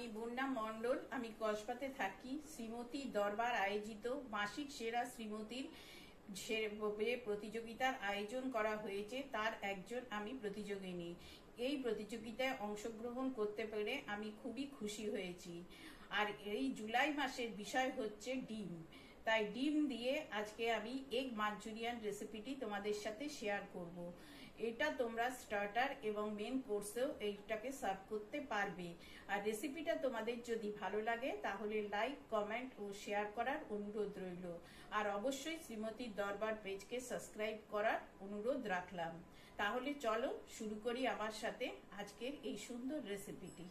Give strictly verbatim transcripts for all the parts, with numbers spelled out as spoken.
আমি বন্যা মণ্ডল। আমি কসবাতে থাকি। শ্রীমতী দরবার আয়োজিত মাসিক সেরা শ্রীমতীর যে প্রতিযোগিতার আয়োজন করা হয়েছে তার একজন আমি প্রতিযোগিনী। এই প্রতিযোগিতায় অংশগ্রহণ করতে পেরে আমি খুবই খুশি হয়েছি। আর এই জুলাই মাসের বিষয় হচ্ছে ডিম। তাই ডিম দিয়ে আজকে আমি এগ মাঞ্চুরিয়ান রেসিপিটি তোমাদের সাথে শেয়ার করব। এটা তোমরা স্টার্টার এবং মেন কোর্সেও এইটাকে সার্ভ করতে পারবে। আর রেসিপিটা তোমাদের যদি ভালো লাগে তাহলে লাইক, কমেন্ট ও শেয়ার করার অনুরোধ রইল। আর অবশ্যই শ্রীমতীর দরবার পেজকে সাবস্ক্রাইব করার অনুরোধ রাখলাম। তাহলে চলো শুরু করি আমার সাথে আজকের এই সুন্দর রেসিপিটি।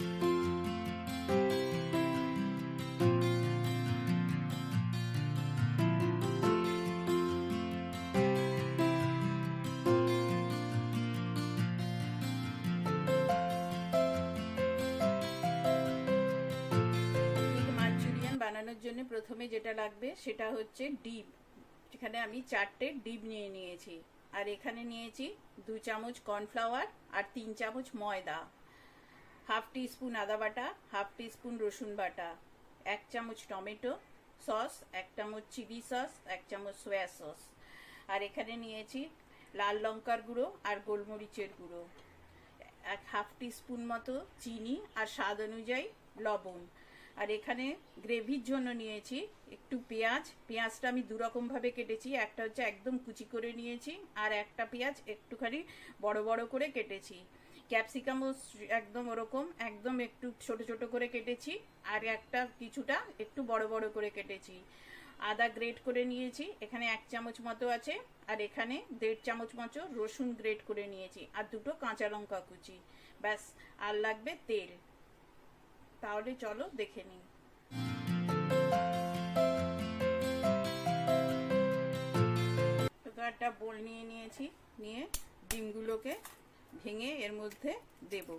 বানানোর জন্য প্রথমে যেটা লাগবে সেটা হচ্ছে ডিম। এখানে আমি চারটে ডিম নিয়ে নিয়েছি। আর এখানে নিয়েছি দু চামচ কর্নফ্লাওয়ার আর তিন চামচ ময়দা, হাফ টি স্পুন আদা বাটা, হাফ টি স্পুন রসুন বাটা, এক চামচ টমেটো সস, এক চামচ চিলি সস, এক চামচ সয়া সস। আর এখানে নিয়েছি লাল লঙ্কার গুঁড়ো আর গোলমরিচের গুঁড়ো, এক হাফ টি স্পুন মতো চিনি আর স্বাদ অনুযায়ী লবণ। আর এখানে গ্রেভির জন্য নিয়েছি একটু পেঁয়াজ। পেঁয়াজটা আমি দুরকম ভাবে কেটেছি, একটা হচ্ছে একদম কুচি করে নিয়েছি আর একটা পেঁয়াজ একটুখানি বড় বড় করে কেটেছি। ক্যাপসিকামও একদম ওরকম একদম একটু ছোট ছোট করে কেটেছি আর একটা কিছুটা একটু বড় বড় করে কেটেছি। আদা গ্রেট করে নিয়েছি, এখানে এক চামচ মতো আছে। আর এখানে দেড় চামচ মতো রসুন গ্রেট করে নিয়েছি আর দুটো কাঁচা লঙ্কা কুচি। ব্যাস, আর লাগবে তেল। তাহলে চলো দেখে নিই। একটা বোল নিয়ে নিয়েছি, নিয়ে ডিমগুলোকে ভেঙে এর মধ্যে দেব।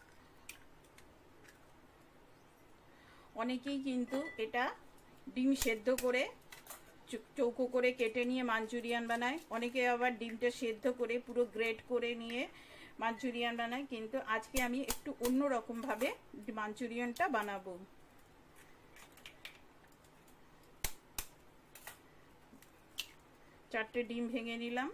অনেকেই কিন্তু এটা ডিম সেদ্ধ করে চৌকো করে কেটে নিয়ে মাঞ্চুরিয়ান বানায়, অনেকে আবার ডিমটা সেদ্ধ করে পুরো গ্রেট করে নিয়ে মাঞ্চুরিয়ান বানায়। কিন্তু আজকে আমি একটু অন্য রকম ভাবে মাঞ্চুরিয়ানটা বানাবো। চারটে ডিম ভেঙে নিলাম।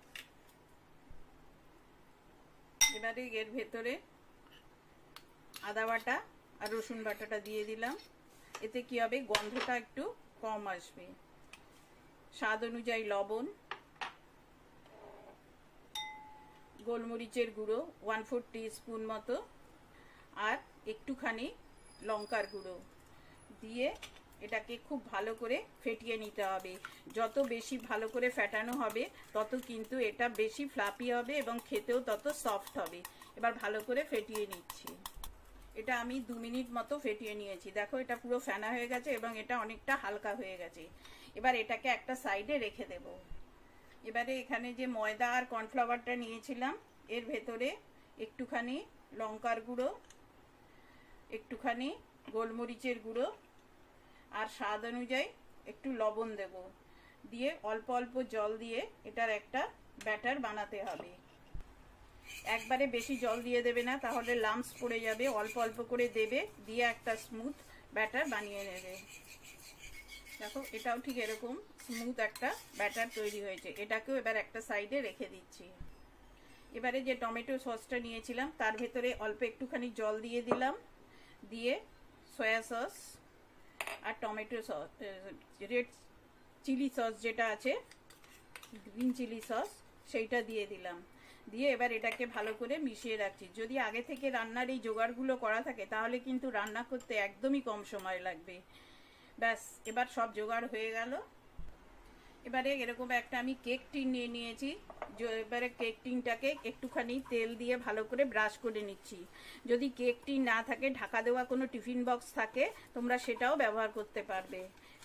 এবারে এর ভেতরে আদা বাটা আর রসুন বাটাটা দিয়ে দিলাম। এতে কি হবে, গন্ধটা একটু কম আসবে। স্বাদ অনুযায়ী লবণ, গোলমরিচের গুঁড়ো ওয়ান ফোর টি স্পুন মতো, আর একটুখানি লঙ্কার গুঁড়ো দিয়ে এটাকে খুব ভালো করে ফেটিয়ে নিতে হবে। যত বেশি ভালো করে ফেটানো হবে তত কিন্তু এটা বেশি ফ্লাপি হবে এবং খেতেও তত সফট হবে। এবার ভালো করে ফেটিয়ে নিচ্ছি। এটা আমি দু মিনিট মতো ফেটিয়ে নিয়েছি। দেখো এটা পুরো ফেনা হয়ে গেছে এবং এটা অনেকটা হালকা হয়ে গেছে। এবার এটাকে একটা সাইডে রেখে দেব। এবারে এখানে যে ময়দা আর কর্নফ্লাওয়ারটা নিয়েছিলাম এর ভেতরে একটুখানি লঙ্কার গুঁড়ো, একটুখানি গোলমরিচের গুঁড়ো আর স্বাদ অনুযায়ী একটু লবণ দেব। দিয়ে অল্প অল্প জল দিয়ে এটার একটা ব্যাটার বানাতে হবে। একবারে বেশি জল দিয়ে দেবে না, তাহলে লাম্পস পড়ে যাবে। অল্প অল্প করে দেবে, দিয়ে একটা স্মুথ ব্যাটার বানিয়ে নেবে। দেখো এটাও ঠিক এরকম স্মুথ একটা ব্যাটার তৈরি হয়েছে। এটাকেও এবার একটা সাইডে রেখে দিচ্ছি। এবারে যে টমেটো সসটা নিয়েছিলাম তার ভেতরে অল্প একটুখানি জল দিয়ে দিলাম, দিয়ে সয়া সস আর tomato sauce, red chilli sauce যেটা আছে, গ্রিন চিলি সস, সেইটা দিয়ে দিলাম। দিয়ে এবার এটাকে ভালো করে মিশিয়ে রাখছি। যদি আগে থেকে রান্নার এই জোগাড়গুলো করা থাকে তাহলে কিন্তু রান্না করতে একদমই কম সময় লাগবে। ব্যাস, এবার সব জোগাড় হয়ে গেল। এবারে এরকম একটা আমি কেক টিন নিয়ে নিয়েছি। এবারে কেক টিনটাকে একটুখানি তেল দিয়ে ভালো করে ব্রাশ করে নিচ্ছি। যদি কেক টিন না থাকে, ঢাকা দেওয়া কোনো টিফিন বক্স থাকে, তোমরা সেটাও ব্যবহার করতে পারবে।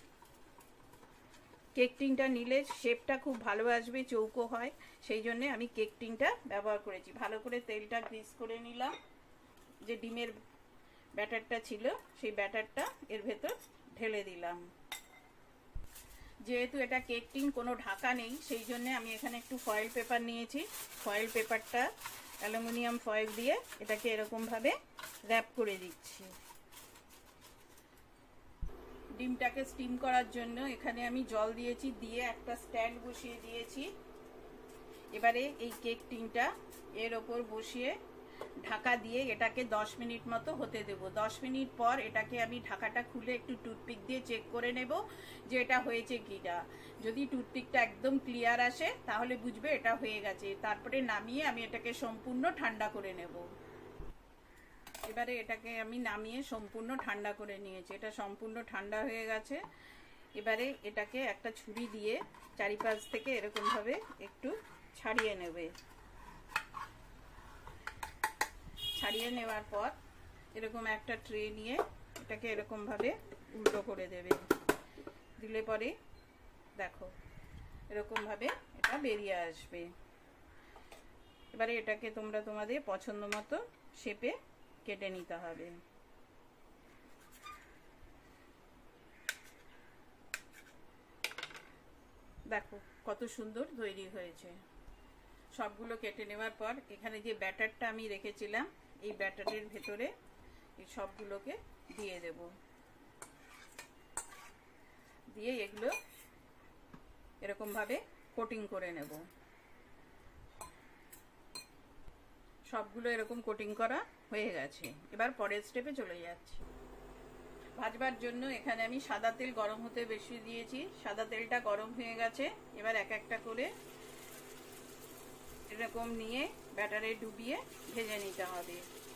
কেক টিনটা নিলে শেপটা খুব ভালো আসবে, চৌকো হয়, সেই জন্য আমি কেক টিনটা ব্যবহার করেছি। ভালো করে তেলটা গ্রিস করে নিলাম। যে ডিমের ব্যাটারটা ছিল সেই ব্যাটারটা এর ভেতর ঢেলে দিলাম। যেহেতু এটা কেক টিন, কোনো ঢাকা নেই, সেই জন্য আমি এখানে একটু ফয়েল পেপার নিয়েছি। ফয়েল পেপারটা অ্যালুমিনিয়াম ফয়েল দিয়ে এটাকে এরকম ভাবে র্যাপ করে দিচ্ছি। ডিমটাকে স্টিম করার জন্য এখানে আমি জল দিয়েছি, দিয়ে একটা স্ট্যান্ড বসিয়ে দিয়েছি। এবারে এই কেক টিনটা এর ওপর বসিয়ে ঢাকা দিয়ে এটাকে দশ মিনিট মতো হতে দেব। দশ মিনিট পর এটাকে আমি ঢাকাটা খুলে একটু টুথপিক দিয়ে চেক করে নেব যে এটা হয়েছে কিনা। যদি টুথপিকটা একদম ক্লিয়ার আসে তাহলে বুঝবে এটা হয়ে গেছে। তারপরে নামিয়ে আমি এটাকে সম্পূর্ণ ঠান্ডা করে নেব। এবারে এটাকে আমি নামিয়ে সম্পূর্ণ ঠান্ডা করে নিয়েছি। এটা সম্পূর্ণ ঠান্ডা হয়ে গেছে। এবারে এটাকে একটা ছুরি দিয়ে চারিপাশ থেকে এরকমভাবে একটু ছাড়িয়ে নেবে। ছাড়িয়ে নেওয়ার পর এরকম একটা ট্রে নিয়ে এটাকে এরকমভাবে উল্টো করে দেবে। দিলে পরে দেখো এরকমভাবে এটা বেরিয়ে আসবে। এবারে এটাকে তোমরা তোমাদের পছন্দ মতো শেপে কেটে নিতে হবে। দেখো কত সুন্দর তৈরি হয়েছে। সবগুলো কেটে নেওয়ার পর এখানে যে ব্যাটারটা আমি রেখেছিলাম এই ব্যাটারের ভেতরে এই সবগুলোকে দিয়ে দেব। দিয়ে এগুলো এরকমভাবে কোটিং করে নেব। সবগুলো এরকম কোটিং করা হয়ে গেছে। এবার পরের স্টেপে চলে যাচ্ছি। ভাজবার জন্য এখানে আমি সাদা তেল গরম হতে বেশি দিয়েছি। সাদা তেলটা গরম হয়ে গেছে। এবার এক একটা করে এরকম নিয়ে ব্যাটারে ডুবিয়ে ভেজে নিতে হবে।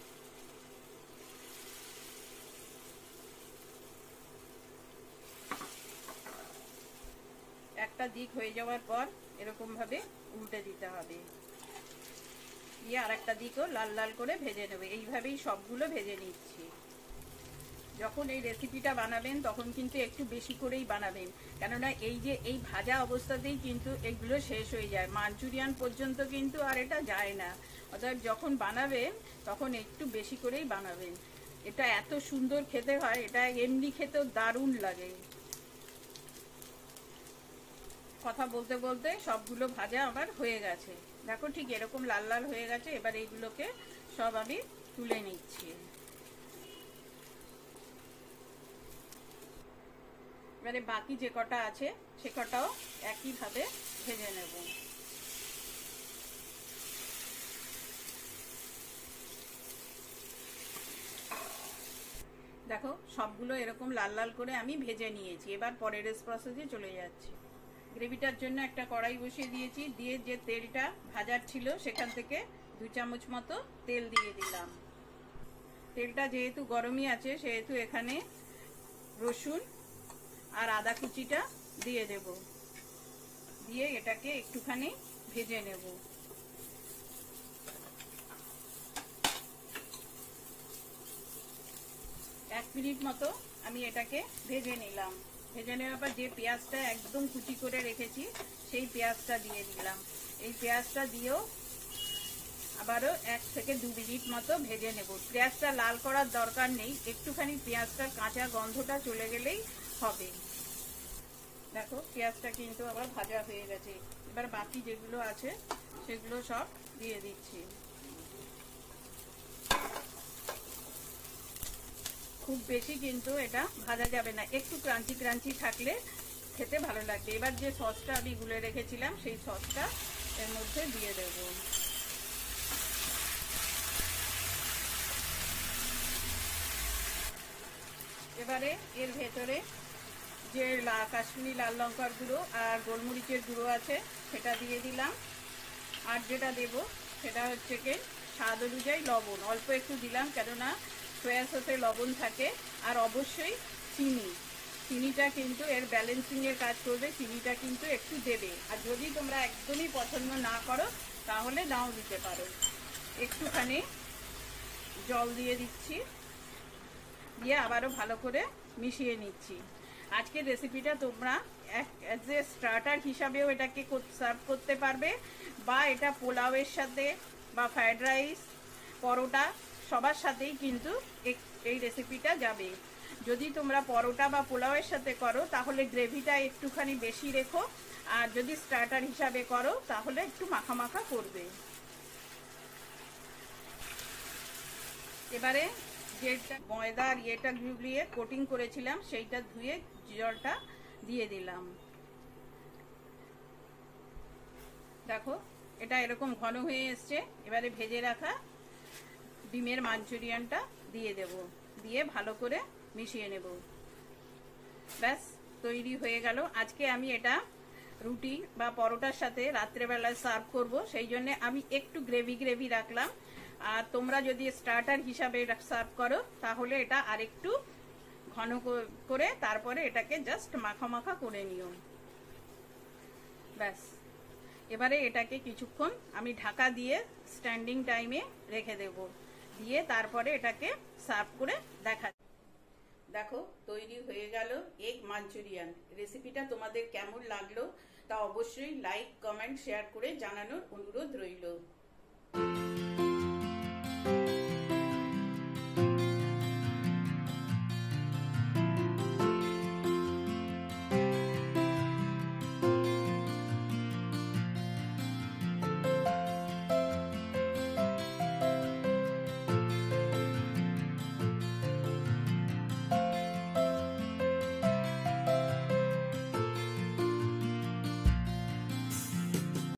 একটা দিক হয়ে যাওয়ার পর এরকম ভাবে উল্টে দিতে হবে। দিয়ে আর একটা দিকও লাল লাল করে ভেজে নেবে। এইভাবেই সবগুলো ভেজে নিচ্ছি। যখন এই রেসিপিটা বানাবেন তখন কিন্তু একটু বেশি করেই বানাবেন, কেননা এই যে এই ভাজা অবস্থাতেই কিন্তু এগুলো শেষ হয়ে যায়। মাঞ্চুরিয়ান পর্যন্ত কিন্তু আর এটা যায় না। অর্থাৎ যখন বানাবেন তখন একটু বেশি করেই বানাবেন। এটা এত সুন্দর খেতে হয়, এটা এমনি খেতেও দারুণ লাগে। কথা বলতে বলতে সবগুলো ভাজা আমার হয়ে গেছে। দেখো ঠিক এরকম লাল লাল হয়ে গেছে। এবার এইগুলোকে সব আমি তুলে নিচ্ছি। এবারে বাকি যে কটা আছে সে কটাও একইভাবে ভেজে নেব। দেখো সবগুলো এরকম লাল লাল করে আমি ভেজে নিয়েছি। এবার পরের প্রসেসে চলে যাচ্ছি। গ্রেভিটার জন্য একটা কড়াই বসিয়ে দিয়েছি। দিয়ে যে তেলটা ভাজার ছিল সেখান থেকে দু চামচ মতো তেল দিয়ে দিলাম। তেলটা যেহেতু গরমই আছে সেহেতু এখানে রসুন আর আদা কুচিটা দিয়ে দেব। দিয়ে এটাকে একটুখানি ভেজে নেব। এক মিনিট মতো আমি এটাকে ভেজে নিলাম। ভেজে নেওয়ার পর যে পেঁয়াজটা একদম কুচি করে রেখেছি সেই পেঁয়াজটা দিয়ে দিলাম। এই পেঁয়াজটা দিয়েও আবারও এক থেকে দু মিনিট মতো ভেজে নেব। পেঁয়াজটা লাল করার দরকার নেই, একটুখানি পেঁয়াজটার কাঁচা গন্ধটা চলে গেলেই হবে। দেখো পেঁয়াজটা কিন্তু আবার ভাজা হয়ে গেছে। এবার বাকি যেগুলো আছে সেগুলো সব দিয়ে দিচ্ছি। খুব বেশি কিন্তু এটা ভাজা যাবে না, একটু ক্রাঞ্চি ক্রাঞ্চি থাকলে খেতে ভালো লাগবে। এবার যে সসটা আমি গুলে রেখেছিলাম সেই সসটা এর মধ্যে দিয়ে দেব। এবারে এর ভেতরে যে কাশ্মীরি লাল লঙ্কার গুঁড়ো আর গোলমরিচের গুঁড়ো আছে সেটা দিয়ে দিলাম। আর যেটা দেব সেটা হচ্ছে কি স্বাদ অনুযায়ী লবণ অল্প একটু দিলাম, কেননা সয়া সসে লবণ থাকে। আর অবশ্যই চিনি, চিনিটা কিন্তু এর ব্যালেন্সিংয়ের কাজ করবে। চিনিটা কিন্তু একটু দেবে। আর যদি তোমরা একদমই পছন্দ না করো তাহলে নাও দিতে পারো। একটুখানি জল দিয়ে দিচ্ছি। দিয়ে আবারও ভালো করে মিশিয়ে নিচ্ছি। আজকের রেসিপিটা তোমরা অ্যাজ এ স্টার্টার হিসাবেও এটাকে সার্ভ করতে পারবে, বা এটা পোলাওয়ের সাথে বা ফ্রায়েড রাইস, পরোটা সবার সাথেই কিন্তু এই রেসিপিটা যাবে। যদি তোমরা পরোটা বা পোলাওয়ের সাথে করো তাহলে গ্রেভিটা একটুখানি বেশি রেখো, আর যদি স্টার্টার হিসাবে করো তাহলে একটু মাখা মাখা করবে। এবারে যেটা ময়দা আর ইয়েটা গুলিয়ে কোটিং করেছিলাম সেইটা ধুয়ে জলটা দিয়ে দিলাম। দেখো এটা এরকম ঘন হয়ে এসছে। এবারে ভেজে রাখা ডিমের মাঞ্চুরিয়ানটা দিয়ে দেব, দিয়ে ভালো করে মিশিয়ে নেব। ব্যাস তৈরি হয়ে গেল। আজকে আমি এটা রুটি বা পরোটার সাথে রাত্রেবেলায় সার্ভ করব, সেই জন্য আমি একটু গ্রেভি গ্রেভি রাখলাম। আর তোমরা যদি স্টার্টার হিসাবে সার্ভ করো তাহলে এটা আরেকটু ঘন করে তারপরে এটাকে জাস্ট মাখা মাখা করে নিও। ব্যাস এবারে এটাকে কিছুক্ষণ আমি ঢাকা দিয়ে স্ট্যান্ডিং টাইমে রেখে দেব, দিয়ে তারপরে এটাকে সার্ভ করে দেখা। দেখো তৈরি হয়ে গেল এগ মাঞ্চুরিয়ান। রেসিপিটা তোমাদের কেমন লাগলো তা অবশ্যই লাইক, কমেন্ট, শেয়ার করে জানানোর অনুরোধ রইল।